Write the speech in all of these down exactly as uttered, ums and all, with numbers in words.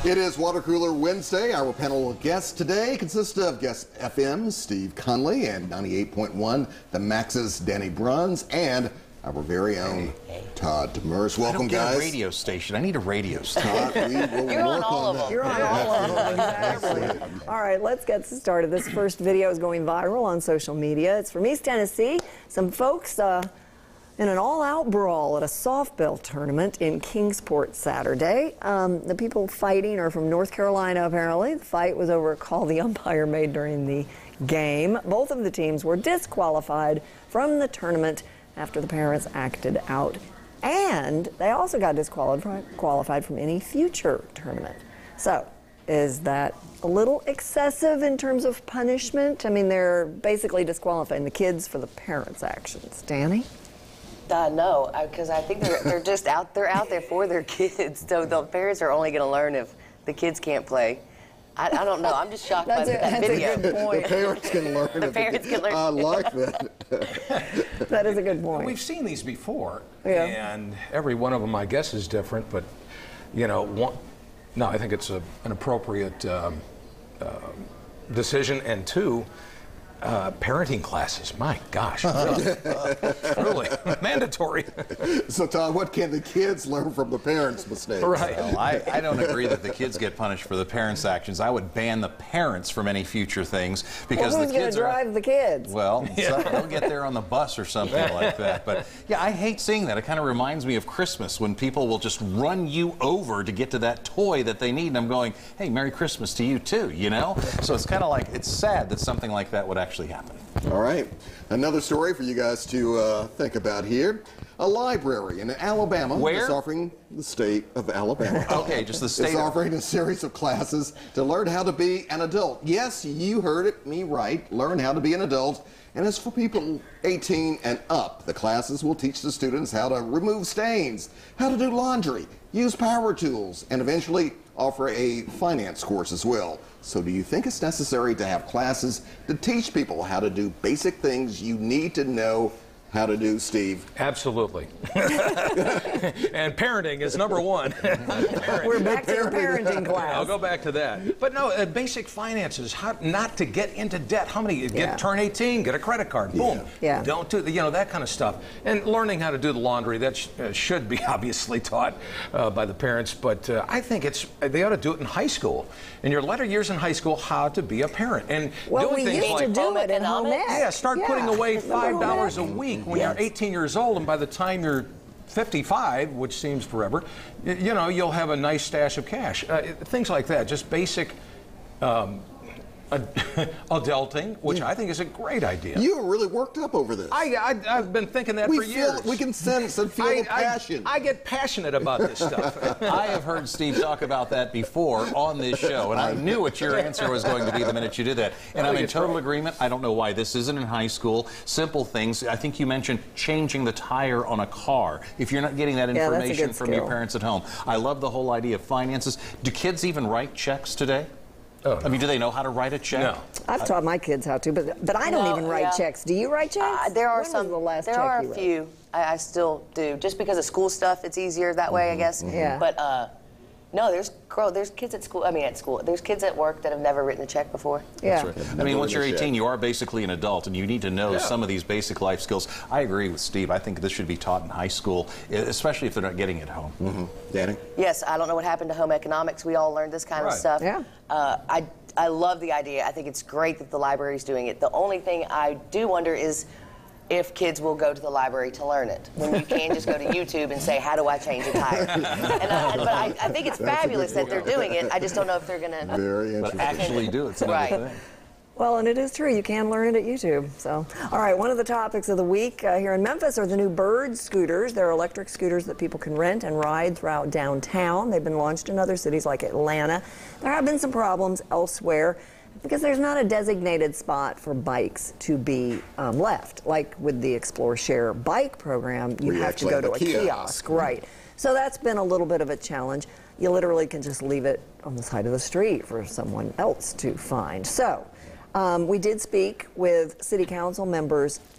It is Watercooler Wednesday. Our panel of guests today consists of guest F M Steve Conley and ninety-eight point one The Max's Danni Bruns and our very own Todd Demers. Welcome, I don't get guys. A radio station. I need a radio station. Todd, we will You're on work all on of that. them. You're on all of them, exactly. All right, let's get started. This first video is going viral on social media. It's from East Tennessee. Some folks uh, in an all-out brawl at a softball tournament in Kingsport Saturday. Um, the people fighting are from North Carolina, apparently. The fight was over a call the umpire made during the game. Both of the teams were disqualified from the tournament after the parents acted out. And they also got disqualified from any future tournament. So, is that a little excessive in terms of punishment? I mean, they're basically disqualifying the kids for the parents' actions. Danni? Uh, no, because I think they're, they're just out, they're out there for their kids. So the parents are only going to learn if the kids can't play. I, I don't know. I'm just shocked by That's a- that that's a video. good point. The parents can learn. The parents can learn. I like that. That is a good point. We've seen these before, Yeah. and every one of them, I guess, is different. But you know, one, no, I think it's a, an appropriate um, uh, decision. And two, uh, parenting classes. My gosh, really, really mandatory. So, Todd, what can the kids learn from the parents' mistakes? Right. Well, I, I don't agree that the kids get punished for the parents' actions. I would ban the parents from any future things because well, who's the kids going to are. drive the kids? Well, so they'll get there on the bus or something like that. But yeah, I hate seeing that. It kind of reminds me of Christmas when people will just run you over to get to that toy that they need. And I'm going, hey, Merry Christmas to you too, you know? So it's kind of like, it's sad that something like that would actually happen. All right. Another story for you guys to uh, think about here. A library in Alabama Where? is offering the state of Alabama. Okay, just the state It's of- offering a series of classes to learn how to be an adult. Yes, you heard it, me right. Learn how to be an adult. And it's for people eighteen and up. The classes will teach the students how to remove stains, how to do laundry, use power tools, and eventually offer a finance course as well. So do you think it's necessary to have classes to teach people how to do basic things you need to know how to do, Steve? Absolutely. And parenting is number one. We're back to the parenting class. I'll go back to that. But no, uh, basic finances, how not to get into debt. How many, get, Yeah. turn eighteen, get a credit card, boom. Yeah. Don't do, you know, that kind of stuff. And learning how to do the laundry, that sh uh, should be obviously taught uh, by the parents, but uh, I think it's, they ought to do it in high school. In your latter years in high school, how to be a parent. And Well, doing we things used like to do home it in home economics? ec. yeah, start Yeah. putting away Remember five home dollars ec? a week when Yes. you're eighteen years old, and by the time you're fifty-five, which seems forever, y- you know, you'll have a nice stash of cash. Uh, things like that, just basic um, ad- adulting, which I think is a great idea. You were really worked up over this. I, I, I've been thinking that we for feel, years. we can sense and feel I, the I- passion. I get passionate about this stuff. I have heard Steve talk about that before on this show, and I knew what your answer was going to be the minute you did that. And I I'm think in it's total right. agreement. I don't know why this isn't in high school. Simple things. I think you mentioned changing the tire on a car. If you're not getting that Yeah, that's a information good from your skill. parents at home. I love the whole idea of finances. Do kids even write checks today? Oh, I mean, do they know how to write a check? No. I've taught my kids how to, but but I don't No, even write yeah. checks. Do you write checks? Uh, there are When some. Was the last there check are you a wrote? few. I, I still do, just because of school stuff. It's easier that way, I guess. Yeah. But uh, no, there's girl. There's kids at school. I mean, at school. There's kids at work that have never written a check before. Yeah. That's right. I mean, once you're eighteen, you are basically an adult, and you need to know Yeah. some of these basic life skills. I agree with Steve. I think this should be taught in high school, especially if they're not getting it home. Mm-hmm. Danni? Yes, I don't know what happened to home economics. We all learned this kind Right. of stuff. Yeah. Uh, I I love the idea. I think it's great that the library's doing it. The only thing I do wonder is if kids will go to the library to learn it, when you can just go to YouTube and say, how do I change a tire? and I, but I, I think it's fabulous that they're doing it. I just don't know if they're going to. Very But interesting. actually do it's another Right. thing. Well, and it is true. You can learn it at YouTube. So, all right, one of the topics of the week uh, here in Memphis are the new Bird scooters. They're electric scooters that people can rent and ride throughout downtown. They've been launched in other cities like Atlanta. There have been some problems elsewhere because there's not a designated spot for bikes to be um, left. Like with the Explore Share bike program, you Where you have to actually go have to a a kiosk. kiosk, right? So that's been a little bit of a challenge. You literally can just leave it on the side of the street for someone else to find. So um, we did speak with city council members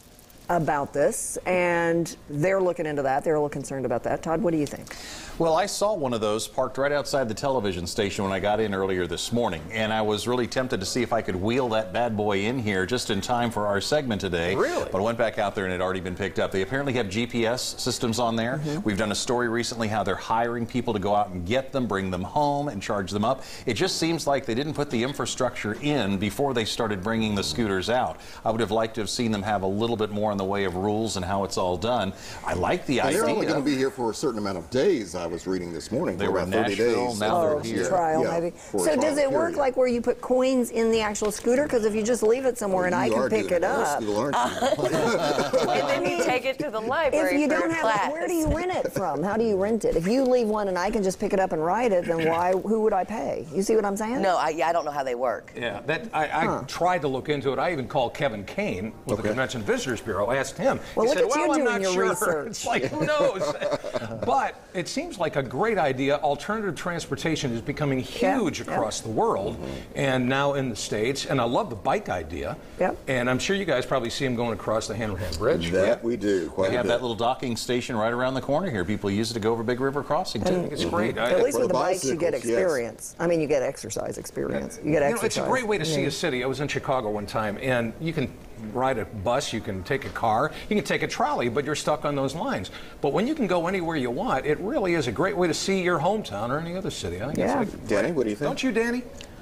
about this, and they're looking into that. They're a little concerned about that. Todd, what do you think? Well, I saw one of those parked right outside the television station when I got in earlier this morning, and I was really tempted to see if I could wheel that bad boy in here just in time for our segment today. Really? But I went back out there and it had already been picked up. They apparently have G P S systems on there. Mm-hmm. We've done a story recently how they're hiring people to go out and get them, bring them home, and charge them up. It just seems like they didn't put the infrastructure in before they started bringing the scooters out. I would have liked to have seen them have a little bit more in the way of rules and how it's all done. I like the and idea. They're only going to be here for a certain amount of days, I was reading this morning. They for were about in thirty Nashville, days. now Oh, they're here. trial Yeah, maybe. for a So does trial it work period. like where you put coins in the actual scooter? Because if you just leave it somewhere and I You can are pick doing it up. School, aren't you? And then you take it to the library If you for don't your have class. it, where do you rent it from? How do you rent it? If you leave one and I can just pick it up and ride it, then why? Who would I pay? You see what I'm saying? No, I, yeah, I don't know how they work. Yeah, that I, I Huh. tried to look into it. I even called Kevin Kane with Okay. the Convention Visitors Bureau. I asked him. Well, he look said, at you well, I'm doing not your sure. research. It's like, who knows? But it seems like a great idea. Alternative transportation is becoming huge Yeah, across yeah. the world and now in the States. And I love the bike idea. Yep. And I'm sure you guys probably see them going across the Hanrahan Bridge. That we do. Quite We a have bit. that little docking station right around the corner here. People use it to go over Big River Crossing, too. It's great. I- At least For with the the bikes, you get bicycles, yes. experience. I mean, you get exercise experience. You get You know, exercise. it's a great way to see Yeah. a city. I was in Chicago one time, and you can ride a bus, you can take a car, you can take a trolley, but you're stuck on those lines. But when you can go anywhere you want, it really is a great way to see your hometown or any other city. I think Yeah. it's like, Danny, what do you think? don't you, Danny?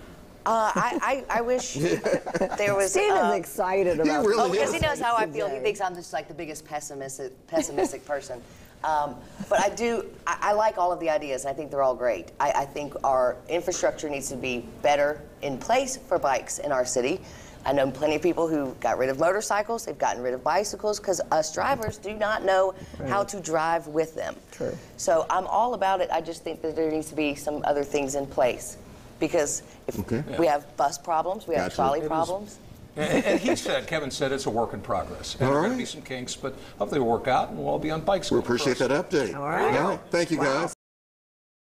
Uh, I, I, I wish there was. Steve uh, is excited about really Oh, is. because he knows how I feel. He today. thinks I'm just like the biggest pessimistic, pessimistic person. Um, but I do, I, I like all of the ideas, and I think they're all great. I, I think our infrastructure needs to be better in place for bikes in our city. I know plenty of people who got rid of motorcycles, they've gotten rid of bicycles, because us drivers do not know how to drive with them. True. So I'm all about it. I just think that there needs to be some other things in place. Because if Okay. we have bus problems, we have Gotcha. trolley It is- problems. And, and he said, Kevin said it's a work in progress. And All there are going right. to be some kinks, but hopefully it'll work out and we'll all be on bikes. We appreciate that update. All right. Thank you, guys.